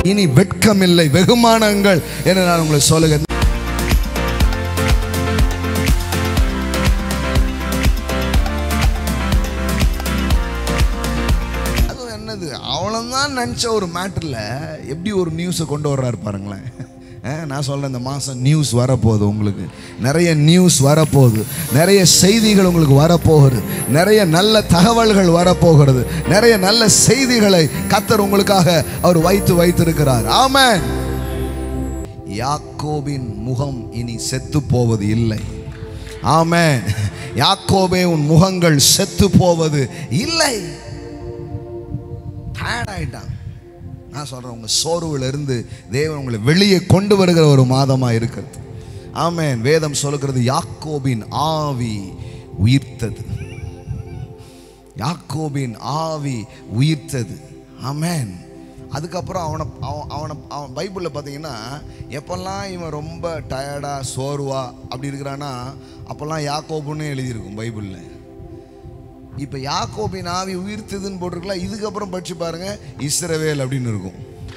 இனி வெட்கமில்லை, வெகுமானங்கள் என்று நான் உங்களுக்கு சொல்லுகிறேன். அதுவும் என்னது, அவ்வளோதான் நினச்ச ஒரு மேட்டரில் எப்படி ஒரு நியூஸை கொண்டு வர்றாரு பாருங்களேன். நான் சொல்கிறேன், இந்த மாதம் நியூஸ் வரப்போகுது, உங்களுக்கு நிறைய நியூஸ் வரப்போகுது, நிறைய செய்திகள் உங்களுக்கு வரப்போகிறது, நிறைய நல்ல தகவல்கள் வரப்போகிறது, நிறைய நல்ல செய்திகளை கர்த்தர் உங்களுக்காக அவர் வைத்திருக்கிறார். ஆமென். யாக்கோபின் முகம் இனி செத்து போவது இல்லை. ஆமென். யாக்கோபே, உன் முகங்கள் செத்து போவது இல்லை. டயர்ட் ஆயிட்டான். நான் சொல்கிறேன், உங்கள் சோர்விலிருந்து தேவன் உங்களை வெளியே கொண்டு வருகிற ஒரு மாதமாக இருக்கிறது. ஆமென். வேதம் சொல்லுகிறது, யாக்கோபின் ஆவி உயிர்த்தது. யாக்கோபின் ஆவி உயிர்த்தது. ஆமென். அதுக்கப்புறம் அவன் பைபிளில் பார்த்தீங்கன்னா, எப்பெல்லாம் இவன் ரொம்ப டயர்டாக சோர்வா அப்படி இருக்கிறான்னா அப்போல்லாம் யாக்கோபுன்னு எழுதியிருக்கும் பைபிளில். இப்போ யாக்கோபின் ஆவி உயிர்த்ததுன்னு போட்டிருக்கலாம். இதுக்கப்புறம் படிச்சு பாருங்க, இஸ்ரவேல் அப்படின்னு இருக்கும்.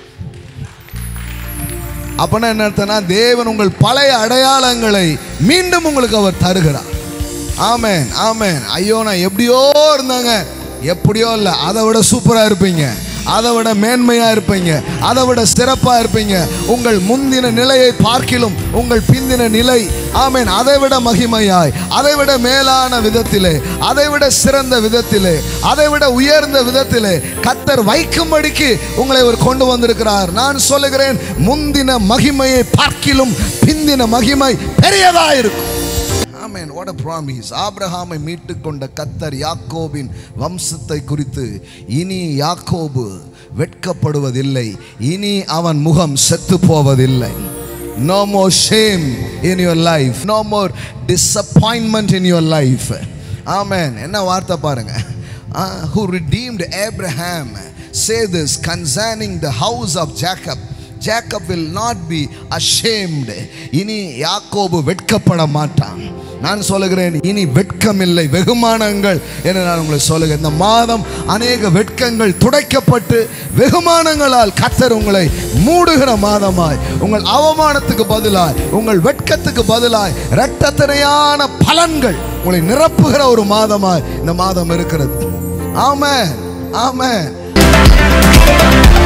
அப்பனா என்ன அர்த்தம்னா, தேவன் உங்கள் பழைய அடையாளங்களை மீண்டும் உங்களுக்கு அவர் தருகிறார். ஆமென், ஆமென். ஐயோ, நான் எப்படியோ இருந்தாங்க, எப்படியோ இல்லை, அதை விட சூப்பராக இருப்பீங்க, அதை விட மேன்மையாக இருப்பீங்க, அதை விட சிறப்பாக இருப்பீங்க. உங்கள் முந்தின நிலையை பார்க்கிலும் உங்கள் பிந்தின நிலை, ஆமென், அதை விட மகிமையாய், அதை விட மேலான விதத்திலே, அதை விட சிறந்த விதத்திலே, அதை விட உயர்ந்த விதத்திலே கர்த்தர் வைக்கும்படிக்கு உங்களை அவர் கொண்டு வந்திருக்கிறார். நான் சொல்லுகிறேன், முந்தின மகிமையை பார்க்கிலும் பிந்தின மகிமை பெரியதாக இருக்கும். ஆமென். what a promise. ஆபிரகாமை மீட்டுக் கொண்ட கர்த்தர் யாக்கோபின் வம்சத்தை குறித்து, இனி யாக்கோபு வெட்கப்படுவதில்லை, இனி அவன் முகம் செத்து போவதில்லை. No more shame in your life, no more disappointment in your life. Amen. என்ன வார்த்தை பாருங்க. Who redeemed Abraham say this concerning the house of Jacob. Jacob will not be ashamed. இனி யாக்கோபு வெட்கப்பட மாட்டான். நான் சொல்லுகிறேன், இனி வெட்கமில்லை, வெகுமானங்கள் என்று நான் உங்களுக்கு சொல்லுகிறேன். இந்த மாதம் அநேக வெட்கங்கள் துடைக்கப்பட்டு வெகுமானங்களால் கர்த்தர் உங்களை மூடுகிற மாதமாய், உங்கள் அவமானத்துக்கு பதிலாய், உங்கள் வெட்கத்துக்கு பதிலாய் இரட்டத்தனையான பலன்கள் உங்களை நிரப்புகிற ஒரு மாதமாய் இந்த மாதம் இருக்கிறது. ஆமென், ஆமென்.